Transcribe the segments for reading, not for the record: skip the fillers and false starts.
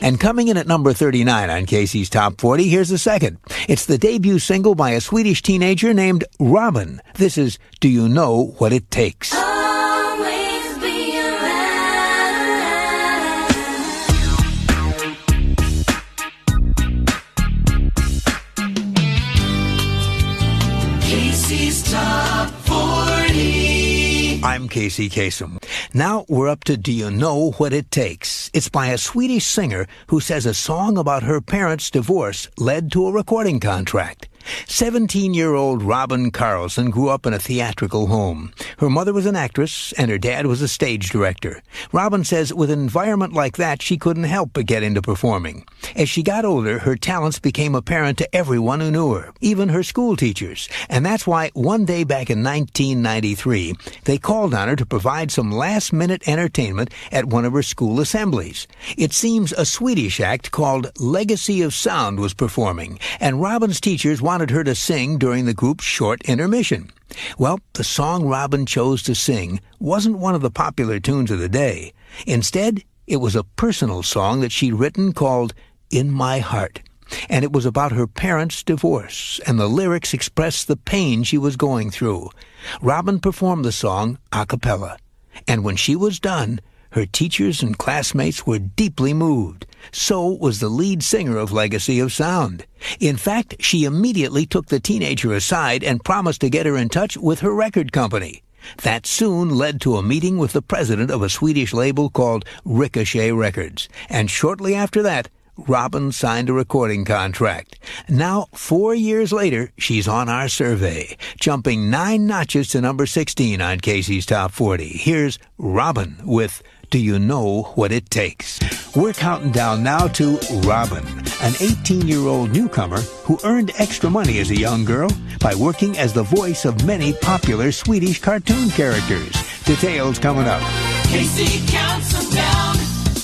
And coming in at number 39 on Casey's Top 40, here's the second. It's the debut single by a Swedish teenager named Robyn. This is Do You Know What It Takes? Always be around. Casey's Top 40. I'm Casey Kasem. Now we're up to Do You Know What It Takes? It's by a Swedish singer who says a song about her parents' divorce led to a recording contract. 17-year-old Robyn Carlsson grew up in a theatrical home. Her mother was an actress, and her dad was a stage director. Robyn says with an environment like that, she couldn't help but get into performing. As she got older, her talents became apparent to everyone who knew her, even her school teachers. And that's why one day back in 1993, they called on her to provide some last-minute entertainment at one of her school assemblies. It seems a Swedish act called Legacy of Sound was performing, and Robyn's teachers wanted her to sing during the group's short intermission. Well, the song Robyn chose to sing wasn't one of the popular tunes of the day. Instead, it was a personal song that she'd written called In My Heart. And it was about her parents' divorce, and the lyrics expressed the pain she was going through. Robyn performed the song a cappella, and when she was done, her teachers and classmates were deeply moved. So was the lead singer of Legacy of Sound. In fact, she immediately took the teenager aside and promised to get her in touch with her record company. That soon led to a meeting with the president of a Swedish label called Ricochet Records. And shortly after that, Robyn signed a recording contract. Now, 4 years later, she's on our survey, jumping 9 notches to number 16 on Casey's Top 40. Here's Robyn with Do You Know What It Takes? We're counting down now to Robyn, an 18-year-old newcomer who earned extra money as a young girl by working as the voice of many popular Swedish cartoon characters. Details coming up. Casey counts them down.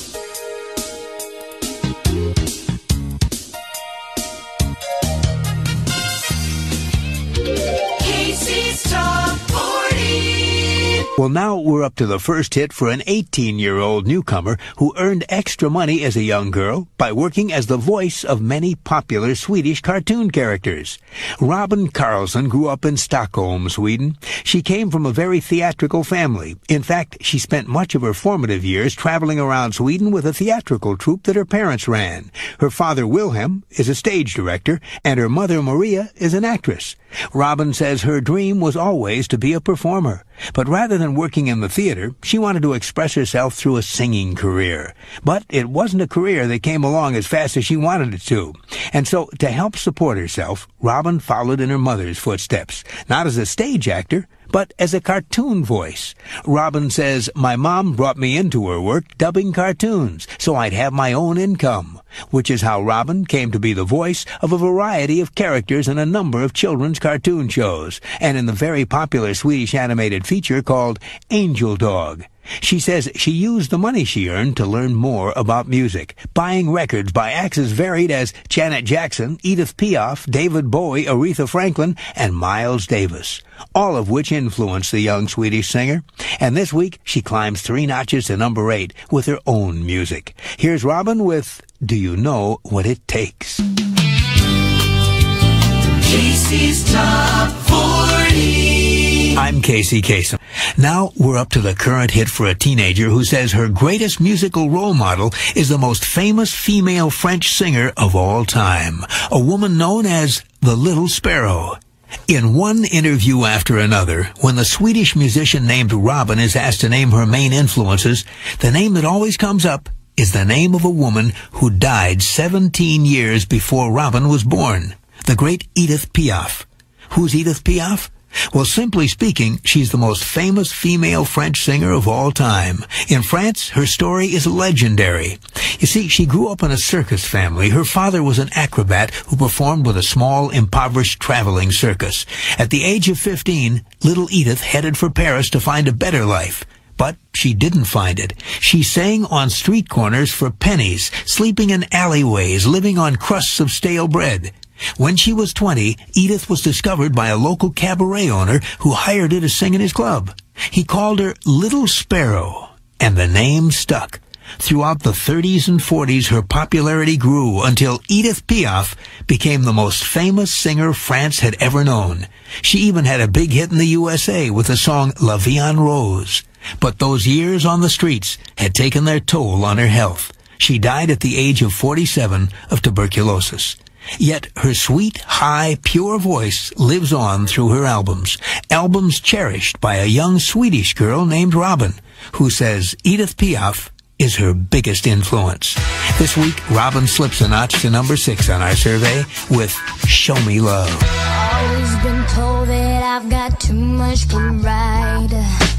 Casey's Top 40. Well, now we're up to the first hit for an 18-year-old newcomer who earned extra money as a young girl by working as the voice of many popular Swedish cartoon characters. Robyn Carlsson grew up in Stockholm, Sweden. She came from a very theatrical family. In fact, she spent much of her formative years traveling around Sweden with a theatrical troupe that her parents ran. Her father, Wilhelm, is a stage director, and her mother, Maria, is an actress. Robyn says her dream was always to be a performer. But rather than working in the theater, she wanted to express herself through a singing career. But it wasn't a career that came along as fast as she wanted it to. And so, to help support herself, Robyn followed in her mother's footsteps, not as a stage actor, but as a cartoon voice. Robyn says, my mom brought me into her work dubbing cartoons, so I'd have my own income, which is how Robyn came to be the voice of a variety of characters in a number of children's cartoon shows, and in the very popular Swedish animated feature called Angel Dog. She says she used the money she earned to learn more about music, buying records by acts as varied as Janet Jackson, Edith Piaf, David Bowie, Aretha Franklin, and Miles Davis, all of which influenced the young Swedish singer. And this week, she climbs 3 notches to number 8 with her own music. Here's Robyn with Do You Know What It Takes? Casey's Top 40. I'm Casey Kasem. Now we're up to the current hit for a teenager who says her greatest musical role model is the most famous female French singer of all time, a woman known as the Little Sparrow. In one interview after another, when the Swedish musician named Robyn is asked to name her main influences, the name that always comes up is the name of a woman who died 17 years before Robyn was born, the great Edith Piaf. Who's Edith Piaf? Well, simply speaking, she's the most famous female French singer of all time. In France, her story is legendary. You see, she grew up in a circus family. Her father was an acrobat who performed with a small, impoverished traveling circus. At the age of 15, little Edith headed for Paris to find a better life. But she didn't find it. She sang on street corners for pennies, sleeping in alleyways, living on crusts of stale bread. When she was 20, Edith was discovered by a local cabaret owner who hired her to sing in his club. He called her Little Sparrow, and the name stuck. Throughout the 30s and 40s, her popularity grew until Edith Piaf became the most famous singer France had ever known. She even had a big hit in the USA with the song La Vie en Rose. But those years on the streets had taken their toll on her health. She died at the age of 47 of tuberculosis. Yet her sweet, high, pure voice lives on through her albums cherished by a young Swedish girl named Robyn, who says Edith Piaf is her biggest influence. This week, Robyn slips a notch to number 6 on our survey with Show Me Love. Always been told that I've got too much pride.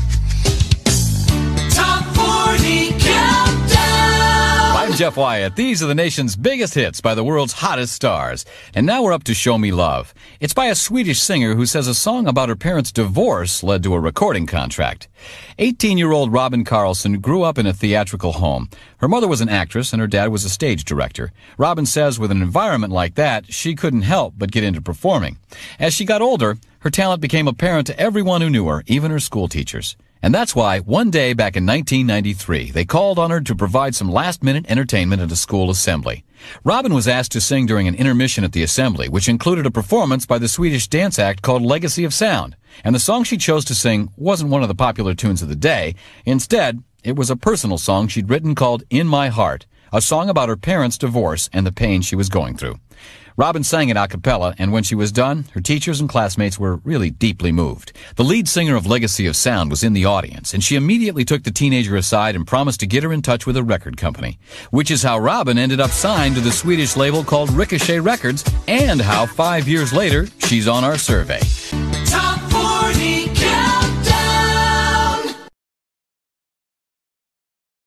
Top 40 Countdown. I'm Jeff Wyatt. These are the nation's biggest hits by the world's hottest stars. And now we're up to Show Me Love. It's by a Swedish singer who says a song about her parents' divorce led to a recording contract. 18-year-old Miriam Carlsson grew up in a theatrical home. Her mother was an actress and her dad was a stage director. Robyn says with an environment like that, she couldn't help but get into performing. As she got older, her talent became apparent to everyone who knew her, even her school teachers. And that's why, one day back in 1993, they called on her to provide some last-minute entertainment at a school assembly. Robyn was asked to sing during an intermission at the assembly, which included a performance by the Swedish dance act called Legacy of Sound. And the song she chose to sing wasn't one of the popular tunes of the day. Instead, it was a personal song she'd written called In My Heart, a song about her parents' divorce and the pain she was going through. Robyn sang it a cappella, and when she was done, her teachers and classmates were really deeply moved. The lead singer of Legacy of Sound was in the audience, and she immediately took the teenager aside and promised to get her in touch with a record company, which is how Robyn ended up signed to the Swedish label called Ricochet Records, and how 5 years later, she's on our survey.